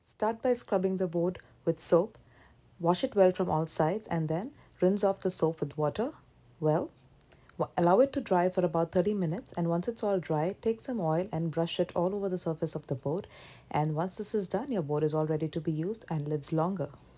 Start by scrubbing the board with soap. Wash it well from all sides and then rinse off the soap with water. Well, allow it to dry for about 30 minutes, and once it's all dry, take some oil and brush it all over the surface of the board. And once this is done, your board is all ready to be used and lives longer.